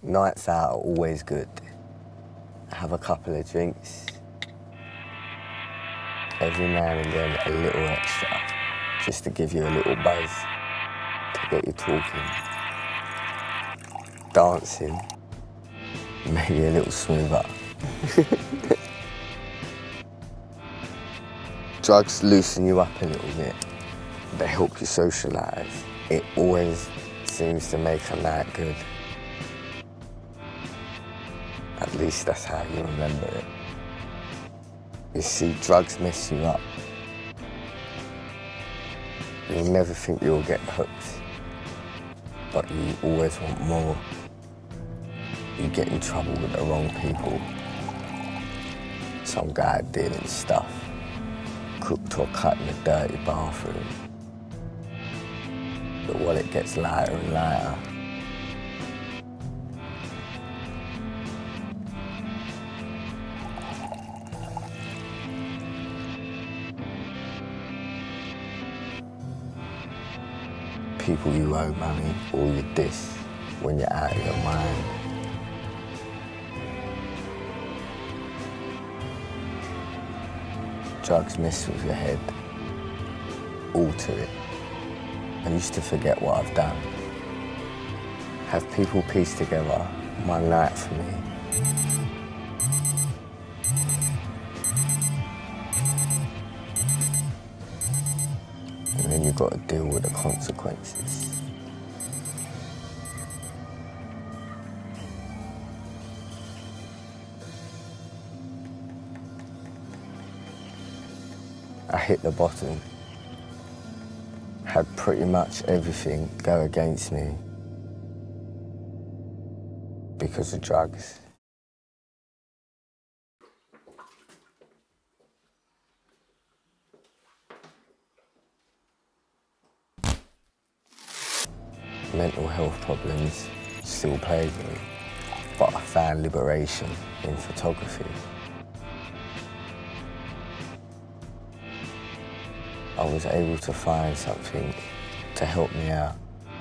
Nights out are always good. Have a couple of drinks. Every now and then a little extra, just to give you a little buzz, to get you talking. Dancing, maybe a little smoother. Drugs loosen you up a little bit. They help you socialise. It always seems to make a night good. At least that's how you remember it. You see, drugs mess you up. You'll never think you'll get hooked, but you always want more. You get in trouble with the wrong people. Some guy dealing stuff, cooked or cut in a dirty bathroom. The wallet gets lighter and lighter. People you owe money, or you diss when you're out of your mind. Drugs mess with your head, alter it. I used to forget what I've done. Have people piece together my night for me. And then you've got to deal with the consequences. I hit the bottom. Had pretty much everything go against me because of drugs. Mental health problems still plague me, but I found liberation in photography. I was able to find something to help me out.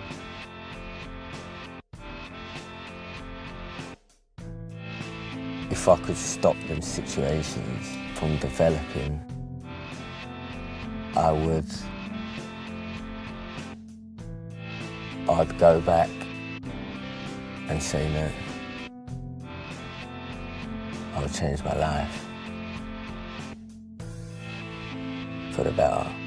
If I could stop them situations from developing, I'd go back and say no. I would change my life for the better.